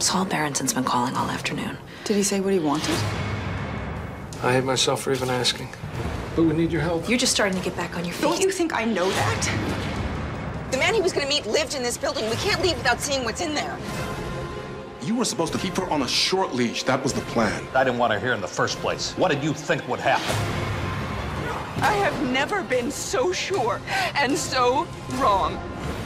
Saul Berenson's been calling all afternoon. Did he say what he wanted? I hate myself for even asking. But we need your help. You're just starting to get back on your feet. Don't you think I know that? The man he was going to meet lived in this building. We can't leave without seeing what's in there. You were supposed to keep her on a short leash. That was the plan. I didn't want her here in the first place. What did you think would happen? I have never been so sure and so wrong.